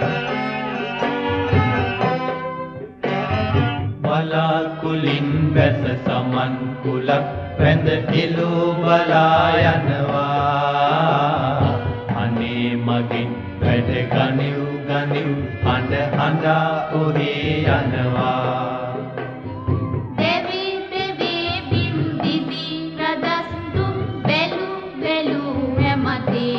බලාකුලින් වැස සමන් කුලක් වැඳ එළෝ බලා යනවා අනේ මගින් වැඩ ගනිව් ගනිව් හඬ හඬා ඔහේ යනවා දෙවි දෙවි බිම් දිවි රදස්තු බැලු බැලු හැමතේ